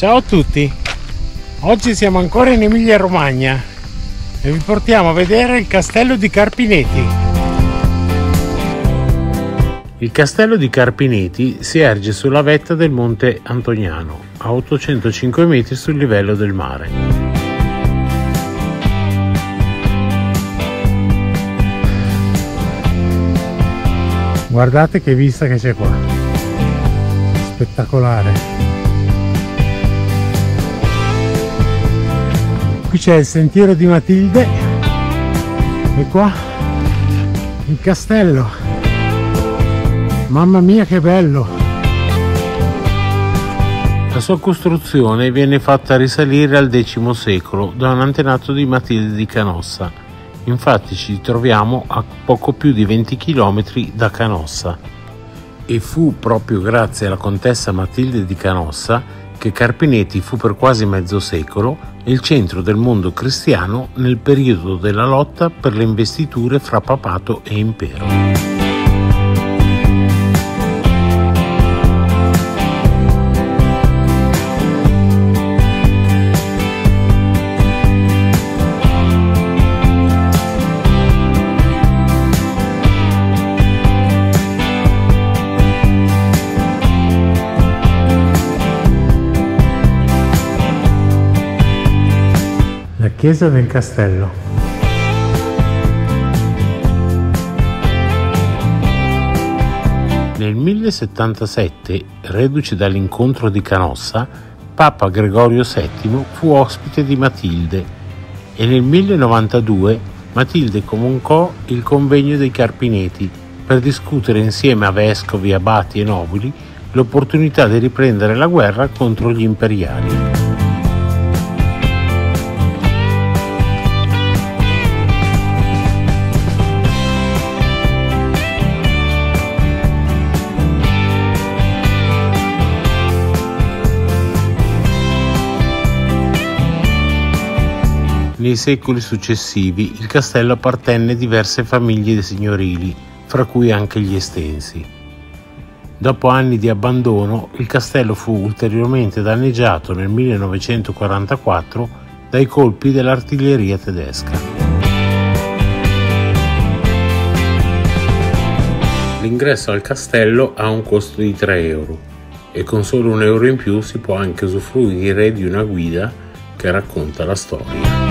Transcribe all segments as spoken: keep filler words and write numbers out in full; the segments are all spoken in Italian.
Ciao a tutti, oggi siamo ancora in Emilia Romagna e vi portiamo a vedere il castello di Carpineti. Il castello di Carpineti si erge sulla vetta del Monte Antoniano, a ottocentocinque metri sul livello del mare. Guardate che vista che c'è qua, spettacolare. Qui c'è il sentiero di Matilde e qua il castello. Mamma mia che bello! La sua costruzione viene fatta risalire al decimo secolo da un antenato di Matilde di Canossa. Infatti ci troviamo a poco più di venti chilometri da Canossa. E fu proprio grazie alla contessa Matilde di Canossa che Carpineti fu per quasi mezzo secolo il centro del mondo cristiano nel periodo della lotta per le investiture fra papato e impero. La chiesa del castello. Nel millesettantasette, reduce dall'incontro di Canossa, Papa Gregorio settimo fu ospite di Matilde e nel millenovantadue Matilde convocò il convegno dei Carpineti per discutere insieme a vescovi, abati e nobili l'opportunità di riprendere la guerra contro gli imperiali. Nei secoli successivi il castello appartenne a diverse famiglie signorili, fra cui anche gli Estensi. Dopo anni di abbandono, il castello fu ulteriormente danneggiato nel millenovecentoquarantaquattro dai colpi dell'artiglieria tedesca. L'ingresso al castello ha un costo di tre euro e con solo un euro in più si può anche usufruire di una guida che racconta la storia.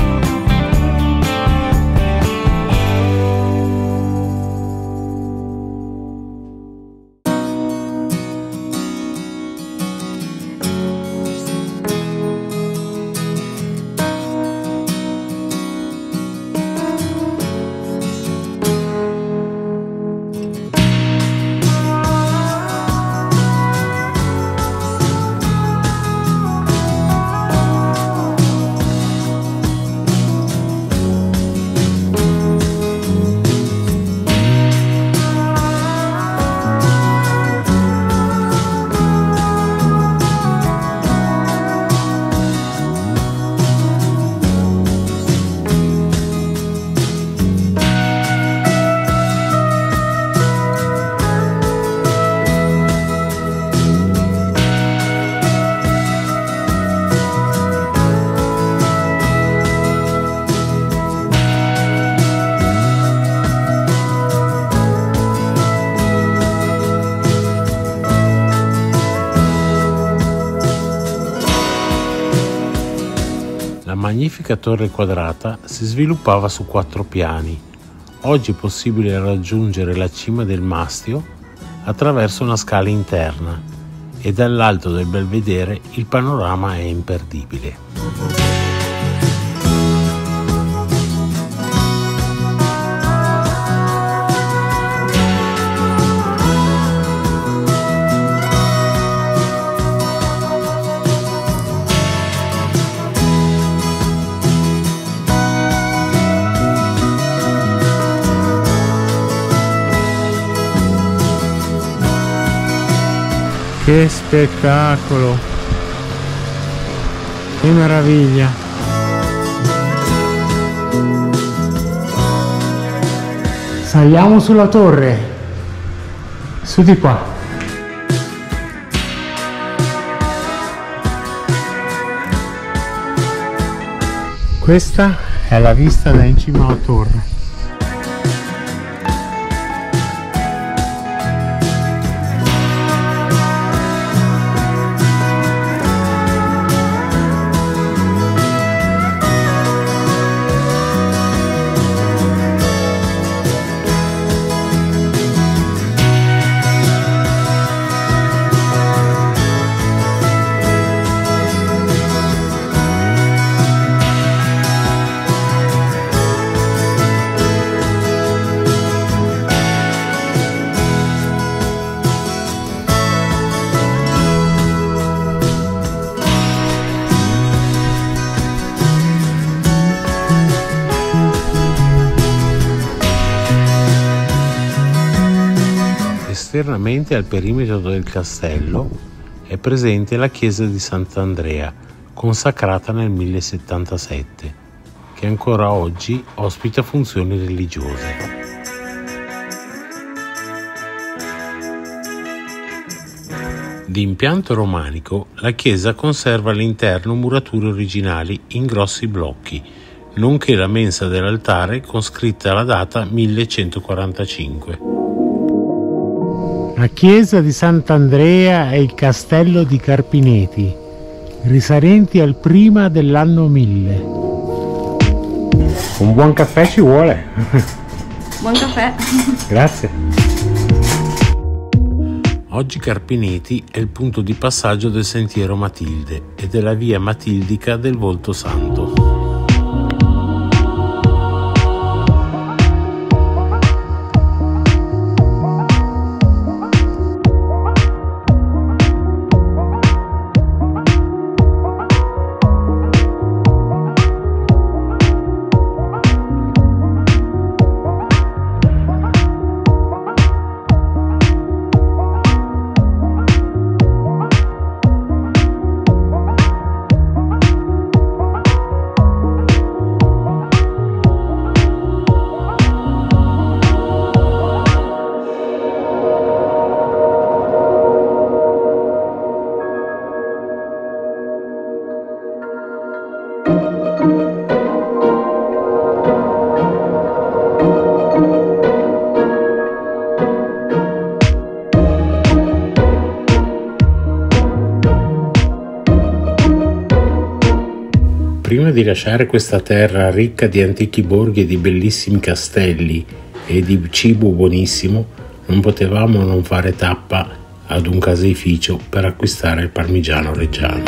La magnifica torre quadrata si sviluppava su quattro piani. Oggi è possibile raggiungere la cima del mastio attraverso una scala interna e dall'alto del belvedere il panorama è imperdibile. Che spettacolo! Che meraviglia! Saliamo sulla torre, su di qua. Questa è la vista da in cima alla torre. Esternamente al perimetro del castello è presente la chiesa di Sant'Andrea, consacrata nel millesettantasette, che ancora oggi ospita funzioni religiose. Di impianto romanico, la chiesa conserva all'interno murature originali in grossi blocchi, nonché la mensa dell'altare con scritta la data millecentoquarantacinque. La chiesa di Sant'Andrea e il castello di Carpineti, risalenti al prima dell'anno mille. Un buon caffè ci vuole. Buon caffè. Grazie. Oggi Carpineti è il punto di passaggio del sentiero Matilde e della via matildica del Volto Santo. Prima di lasciare questa terra ricca di antichi borghi e di bellissimi castelli e di cibo buonissimo, non potevamo non fare tappa ad un caseificio per acquistare il parmigiano reggiano.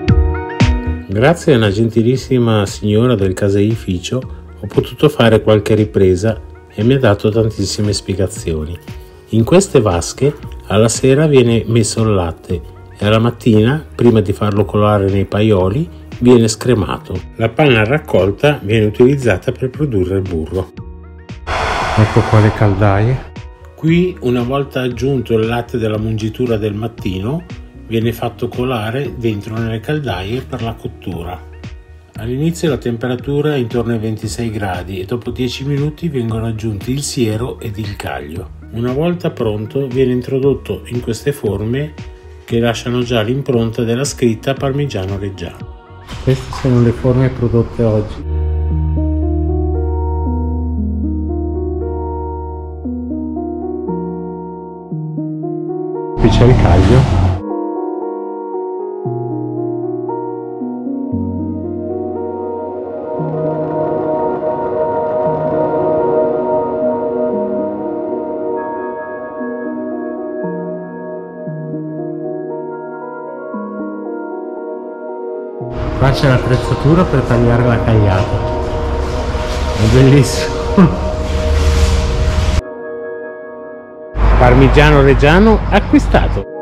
Grazie a una gentilissima signora del caseificio ho potuto fare qualche ripresa e mi ha dato tantissime spiegazioni. In queste vasche alla sera viene messo il latte e alla mattina, prima di farlo colare nei paioli, viene scremato. La panna raccolta viene utilizzata per produrre il burro. Ecco qua le caldaie. Qui, una volta aggiunto il latte della mungitura del mattino, viene fatto colare dentro nelle caldaie per la cottura. All'inizio la temperatura è intorno ai ventisei gradi e dopo dieci minuti vengono aggiunti il siero ed il caglio. Una volta pronto viene introdotto in queste forme che lasciano già l'impronta della scritta parmigiano reggiano. Queste sono le forme prodotte oggi. Qui c'è il caglio. Qua c'è l'attrezzatura per tagliare la cagliata. È bellissimo. Parmigiano reggiano acquistato.